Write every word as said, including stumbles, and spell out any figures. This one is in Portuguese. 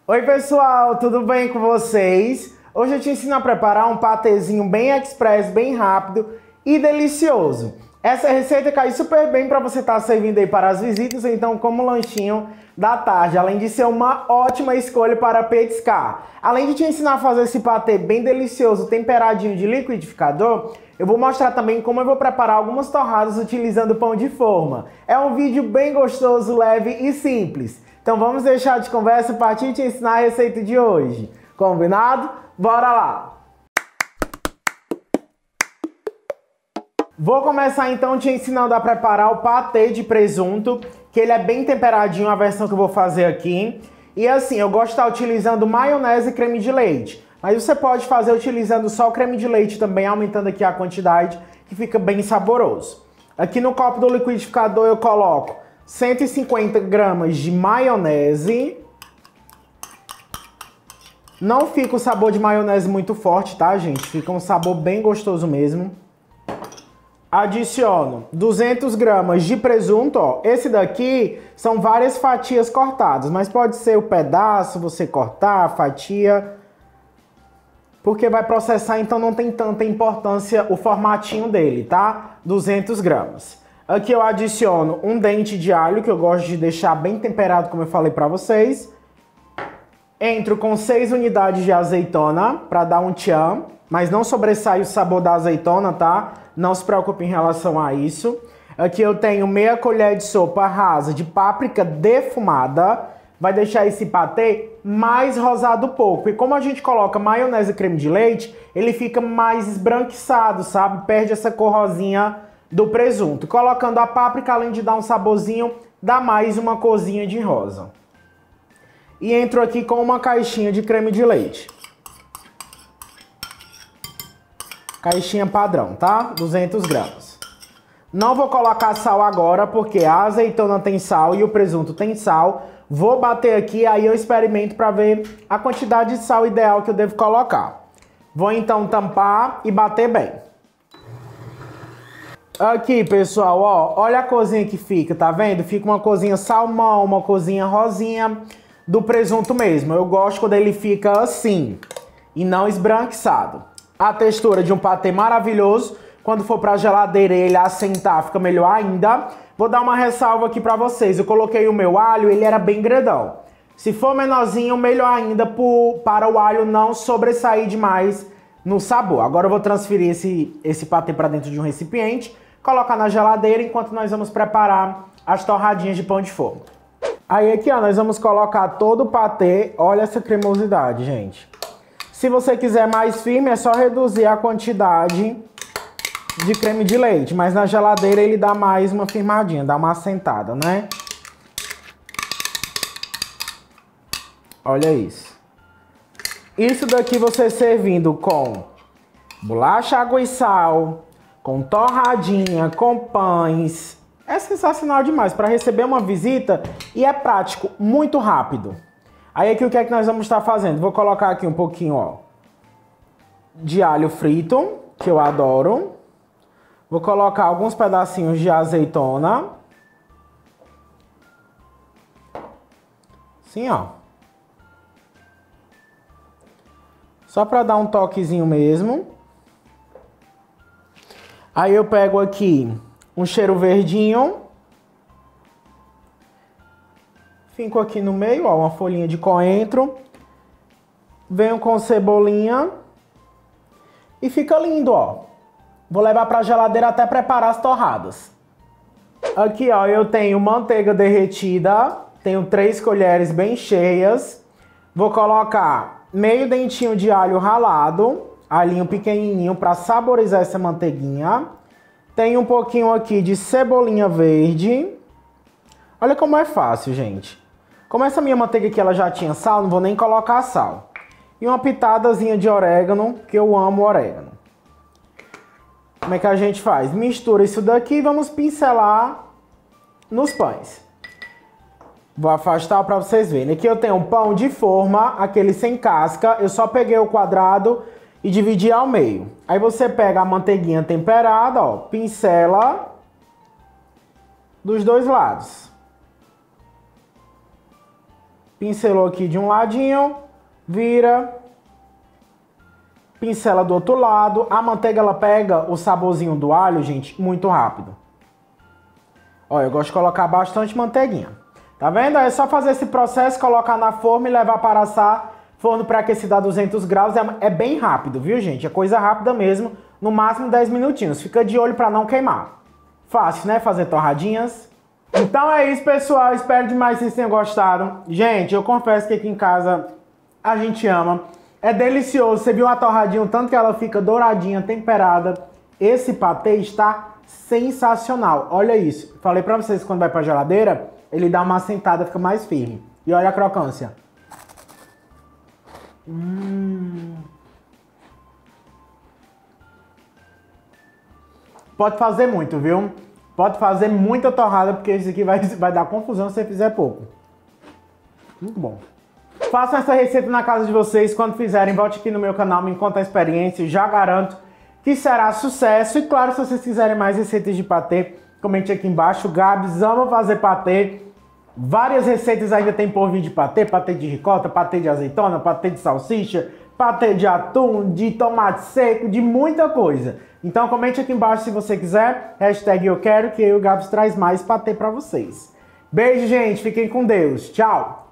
Oi pessoal, tudo bem com vocês? Hoje eu te ensino a preparar um patezinho bem express, bem rápido e delicioso. Essa receita cai super bem para você estar servindo aí para as visitas, então como lanchinho da tarde, além de ser uma ótima escolha para petiscar. Além de te ensinar a fazer esse patê bem delicioso, temperadinho de liquidificador, eu vou mostrar também como eu vou preparar algumas torradas utilizando pão de forma. É um vídeo bem gostoso, leve e simples. Então vamos deixar de conversa e partir te ensinar a receita de hoje. Combinado? Bora lá! Vou começar então te ensinando a preparar o patê de presunto, que ele é bem temperadinho, a versão que eu vou fazer aqui. E assim, eu gosto de estar utilizando maionese e creme de leite. Mas você pode fazer utilizando só o creme de leite também, aumentando aqui a quantidade, que fica bem saboroso. Aqui no copo do liquidificador eu coloco cento e cinquenta gramas de maionese. Não fica o sabor de maionese muito forte, tá, gente? Fica um sabor bem gostoso mesmo. Adiciono duzentas gramas de presunto, ó. Esse daqui são várias fatias cortadas, mas pode ser o pedaço, você cortar a fatia, porque vai processar, então não tem tanta importância o formatinho dele, tá? duzentas gramas. Aqui eu adiciono um dente de alho, que eu gosto de deixar bem temperado, como eu falei pra vocês. Entro com seis unidades de azeitona, pra dar um tchan, mas não sobressai o sabor da azeitona, tá? Não se preocupe em relação a isso. Aqui eu tenho meia colher de sopa rasa de páprica defumada. Vai deixar esse patê mais rosado um pouco. E como a gente coloca maionese e creme de leite, ele fica mais esbranquiçado, sabe? Perde essa cor rosinha do presunto. Colocando a páprica, além de dar um saborzinho, dá mais uma corzinha de rosa. E entro aqui com uma caixinha de creme de leite. Caixinha padrão, tá? duzentas gramas. Não vou colocar sal agora, porque a azeitona tem sal e o presunto tem sal. Vou bater aqui, aí eu experimento para ver a quantidade de sal ideal que eu devo colocar. Vou então tampar e bater bem. Aqui, pessoal, ó, olha a corzinha que fica, tá vendo? Fica uma corzinha salmão, uma corzinha rosinha do presunto mesmo. Eu gosto quando ele fica assim e não esbranquiçado. A textura de um patê maravilhoso. Quando for pra geladeira e ele assentar, fica melhor ainda. Vou dar uma ressalva aqui pra vocês. Eu coloquei o meu alho, ele era bem grandão. Se for menorzinho, melhor ainda por, para o alho não sobressair demais no sabor. Agora eu vou transferir esse, esse patê pra dentro de um recipiente, colocar na geladeira enquanto nós vamos preparar as torradinhas de pão de forma. Aí aqui, ó, nós vamos colocar todo o patê. Olha essa cremosidade, gente. Se você quiser mais firme, é só reduzir a quantidade de creme de leite. Mas na geladeira ele dá mais uma firmadinha, dá uma assentada, né? Olha isso. Isso daqui você servindo com bolacha, água e sal, com torradinha, com pães. É sensacional demais para receber uma visita e é prático, muito rápido. Aí aqui o que é que nós vamos estar fazendo? Vou colocar aqui um pouquinho, ó, de alho frito, que eu adoro. Vou colocar alguns pedacinhos de azeitona. Assim, ó. Só para dar um toquezinho mesmo. Aí eu pego aqui um cheiro verdinho. Finco aqui no meio, ó, uma folhinha de coentro. Venho com cebolinha. E fica lindo, ó. Vou levar pra geladeira até preparar as torradas. Aqui, ó, eu tenho manteiga derretida. Tenho três colheres bem cheias. Vou colocar meio dentinho de alho ralado. Alhinho pequenininho para saborizar essa manteiguinha. Tenho um pouquinho aqui de cebolinha verde. Olha como é fácil, gente. Como essa minha manteiga aqui ela já tinha sal, não vou nem colocar sal. E uma pitadazinha de orégano, que eu amo orégano. Como é que a gente faz? Mistura isso daqui e vamos pincelar nos pães. Vou afastar para vocês verem. Aqui eu tenho um pão de forma, aquele sem casca. Eu só peguei o quadrado e dividi ao meio. Aí você pega a manteiguinha temperada, ó, pincela dos dois lados. Pincelou aqui de um ladinho, vira, pincela do outro lado. A manteiga, ela pega o saborzinho do alho, gente, muito rápido. Olha, eu gosto de colocar bastante manteiguinha. Tá vendo? É só fazer esse processo, colocar na forma e levar para assar. Forno pré-aquecido a duzentos graus. É, é bem rápido, viu, gente? É coisa rápida mesmo. No máximo dez minutinhos. Fica de olho para não queimar. Fácil, né? Fazer torradinhas. Então é isso, pessoal. Espero demais que vocês tenham gostado. Gente, eu confesso que aqui em casa a gente ama. É delicioso. Você viu uma torradinha, o tanto que ela fica douradinha, temperada. Esse patê está sensacional. Olha isso. Falei pra vocês que quando vai pra geladeira, ele dá uma assentada, fica mais firme. E olha a crocância. Hum. Pode fazer muito, viu? Pode fazer muita torrada, porque isso aqui vai, vai dar confusão se você fizer pouco. Muito bom. Façam essa receita na casa de vocês. Quando fizerem, volte aqui no meu canal, me conta a experiência. Já garanto que será sucesso. E claro, se vocês quiserem mais receitas de patê, comente aqui embaixo. Gabs ama fazer patê. Várias receitas ainda tem por vir de patê. Patê de ricota, patê de azeitona, patê de salsicha, patê de atum, de tomate seco, de muita coisa. Então comente aqui embaixo se você quiser. Hashtag eu quero, que eu e o Gabs traz mais patê pra vocês. Beijo, gente. Fiquem com Deus. Tchau.